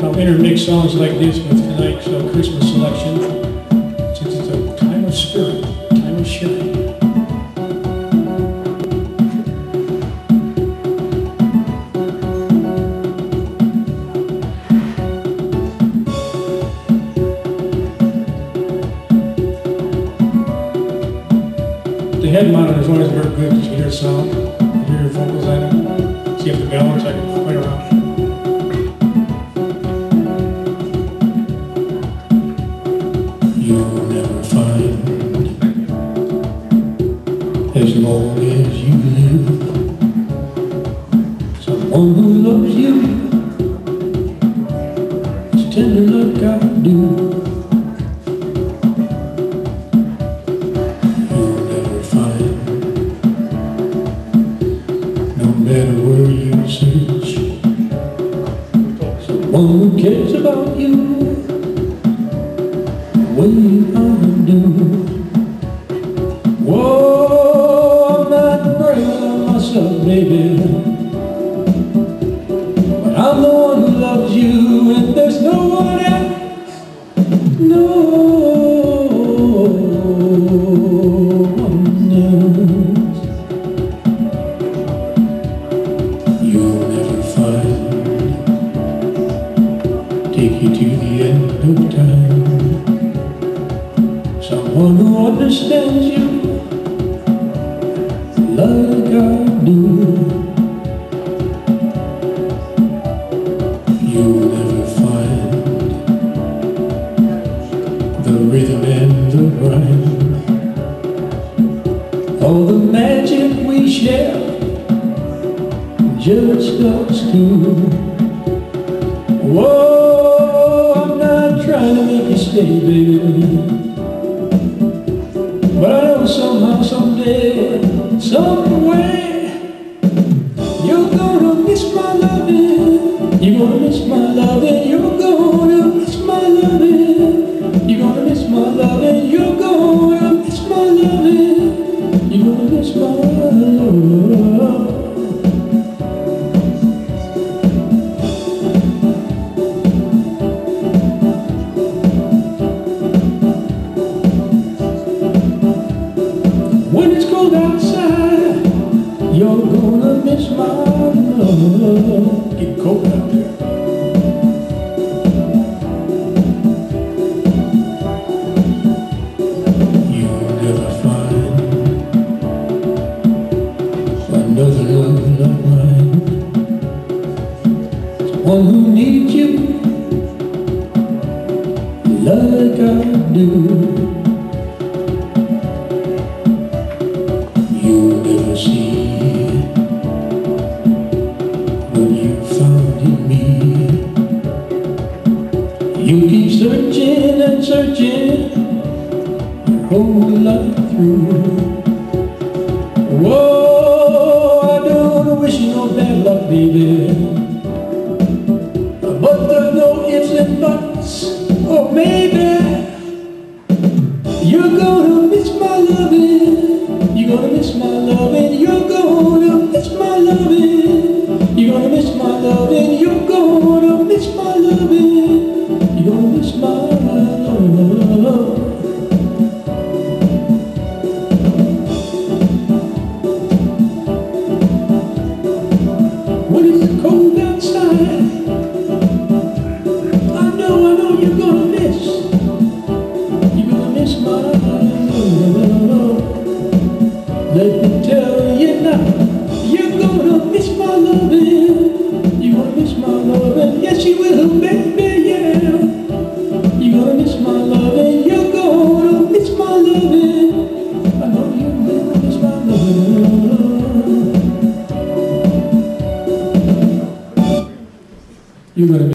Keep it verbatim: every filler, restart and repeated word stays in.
I'll intermix songs like this with tonight's uh, Christmas selection, since it's a time of spirit, time of sharing. The head monitor is always very good because you hear sound, you hear your vocals on it. See if the balance I can play around. You'll never find, as long as you live, someone who loves you as tender like I do. You'll never find, no matter where you search, someone who cares about you way I do. Whoa, I'm not bragging on myself, baby, but I'm the one who loves you, and there's no one else, no one else. You'll never find, take you to the end of time, someone who understands you like I do. You'll never find the rhythm and the rhyme, all the magic we share, just us two. Whoa, I'm not trying to make you stay, baby, but I know somehow, someday, somewhere, you're gonna miss my loving. You're gonna miss my loving. You're gonna miss my loving. You're gonna miss my loving. You're gonna miss my loving. You're gonna miss my love. When it's cold outside, you're gonna miss my love. Get cold out there. You'll never find another love like mine, someone who needs you like I do. You'll never see what you found in me. You keep searching and searching your whole life through. Whoa, I don't wish you no bad luck, baby, but there's no ifs and buts. Oh, maybe you're gonna miss my loving. You're gonna miss my loving, you're gonna miss my loving. You're gonna miss my loving, you're gonna miss my loving. You're gonna miss my love. When it's cold outside, I know, I know you're gonna miss. You're gonna miss my love. Let me tell you now, you're gonna miss my loving. You're gonna miss my loving. Yes, you will, baby, yeah. You're gonna miss my loving. You're gonna miss my loving. I know you will miss my loving. You're gonna